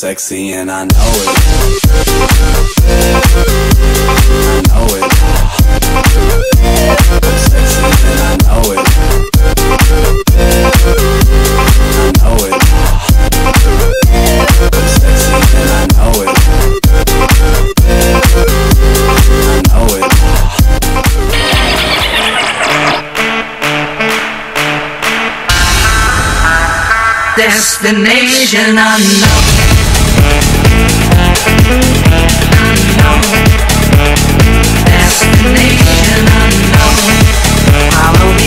sexy and I know it. I know it. I'm sexy and I know it. I know it. I'm sexy and I know it. I know it. Destination unknown. Unknown. Destination unknown. Follow me.